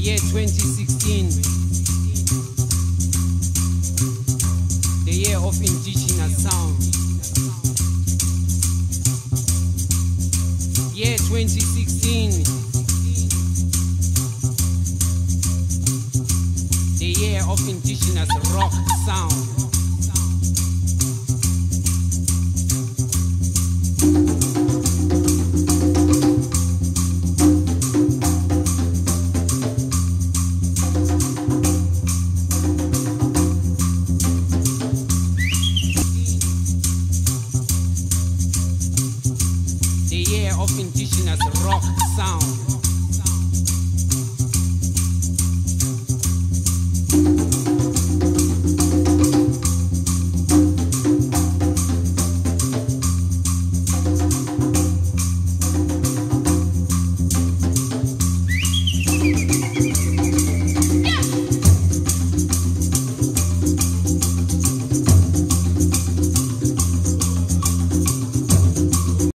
Year 2016, the year of indigenous sound. Year 2016, the year of indigenous rock sound.